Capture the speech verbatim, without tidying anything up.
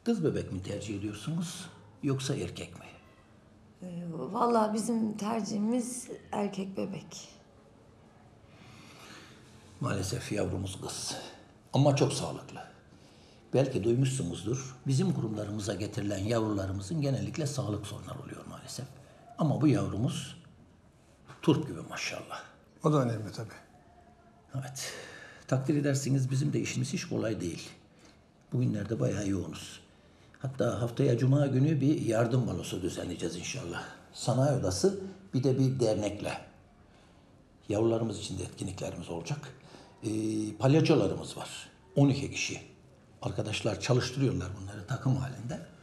Kız bebek mi tercih ediyorsunuz yoksa erkek mi? Ee, vallahi bizim tercihimiz erkek bebek. Maalesef yavrumuz kız. Ama çok sağlıklı. Belki duymuşsunuzdur. Bizim kurumlarımıza getirilen yavrularımızın genellikle sağlık sorunları oluyor maalesef. Ama bu yavrumuz turp gibi maşallah. O da önemli tabii. Evet. Takdir edersiniz bizim de işimiz hiç kolay değil. Bugünlerde bayağı yoğunuz. Hatta haftaya cuma günü bir yardım balosu düzenleyeceğiz inşallah. Sanayi odası bir de bir dernekle. Yavrularımız için de etkinliklerimiz olacak. Ee, palyaçolarımız var. on iki kişi. Arkadaşlar çalıştırıyorlar bunları takım halinde.